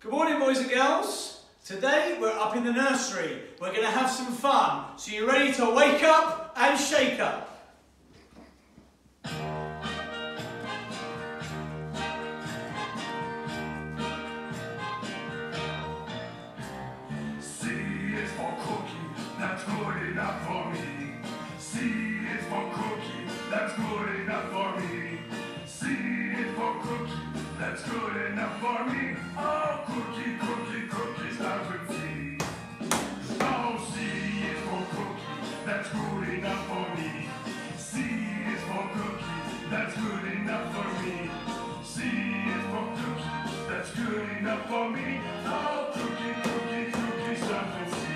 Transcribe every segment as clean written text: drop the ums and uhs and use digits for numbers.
Good morning, boys and girls. Today we're up in the nursery. We're going to have some fun. So you're ready to wake up and shake up. C is for cookie, that's good enough for me. C is for cookie, that's good enough for me. C is for cookie, that's good enough for me. Oh, cookie, cookie, cookie, start with C. Oh, C is for cookie, that's good enough for me. C is for cookie, that's good enough for me. C is for cookie, that's good enough for me. Oh, cookie, cookie, cookie, start with C.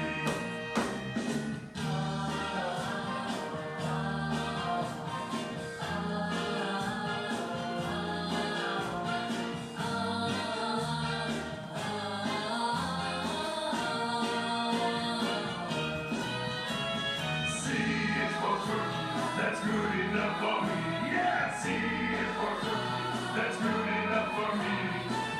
That's good enough for me. Yeah, C is for cookie. That's good enough for me.